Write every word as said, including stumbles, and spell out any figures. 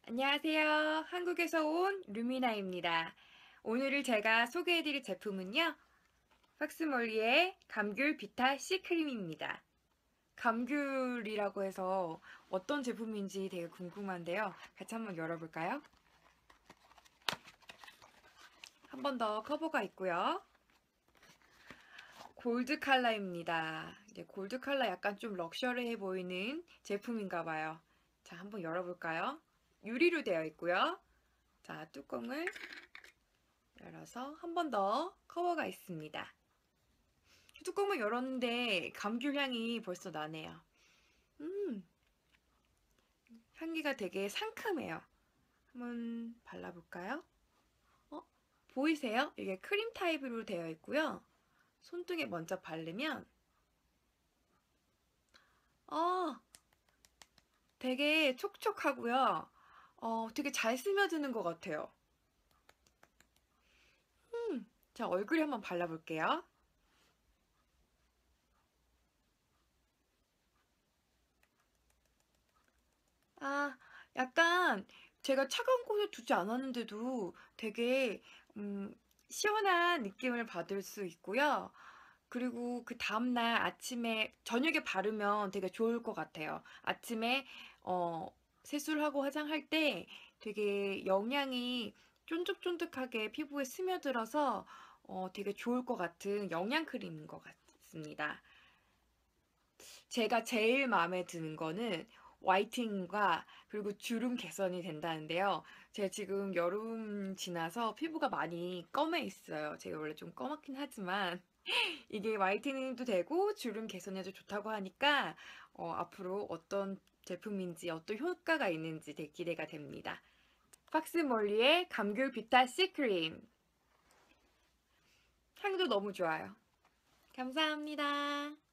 안녕하세요. 한국에서 온 루미나입니다. 오늘 제가 소개해드릴 제품은요. 팍스몰리의 감귤 비타 C크림입니다. 감귤이라고 해서 어떤 제품인지 되게 궁금한데요. 같이 한번 열어볼까요? 한 번 더 커버가 있고요. 골드 컬러입니다. 이제 골드 컬러 약간 좀 럭셔리해 보이는 제품인가 봐요. 자, 한번 열어볼까요? 유리로 되어 있고요. 자, 뚜껑을 열어서 한 번 더 커버가 있습니다. 뚜껑을 열었는데 감귤 향이 벌써 나네요. 음, 향기가 되게 상큼해요. 한번 발라볼까요? 어, 보이세요? 이게 크림 타입으로 되어 있고요. 손등에 먼저 바르면 어, 되게 촉촉하고요. 어, 되게 잘 스며드는 것 같아요. 음, 자, 얼굴에 한번 발라볼게요. 아, 약간 제가 차가운 곳에 두지 않았는데도 되게 음, 시원한 느낌을 받을 수 있고요. 그리고 그 다음날 아침에 저녁에 바르면 되게 좋을 것 같아요. 아침에 어, 세수를 하고 화장할 때 되게 영양이 쫀득쫀득하게 피부에 스며들어서 어, 되게 좋을 것 같은 영양 크림인 것 같습니다. 제가 제일 마음에 드는 거는 화이팅과 그리고 주름 개선이 된다는데요. 제가 지금 여름 지나서 피부가 많이 검해 있어요. 제가 원래 좀 검맣긴 하지만 이게 화이트닝도 되고 주름 개선에도 좋다고 하니까 어, 앞으로 어떤 제품인지 어떤 효과가 있는지 되게 기대가 됩니다. 팍스몰리의 감귤 비타 C크림 향도 너무 좋아요. 감사합니다.